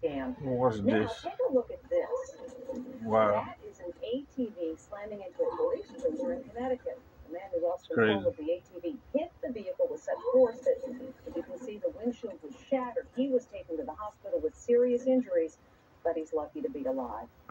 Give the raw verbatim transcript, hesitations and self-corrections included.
scam. What's Now, this? take a look at this. Wow. That is an A T V slamming into a police cruiser in Connecticut. The man who lost It's crazy. control of the A T V hit the vehicle with such force that, as you can see, the windshield was shattered. He was taken to the hospital with serious injuries, but he's lucky to be alive.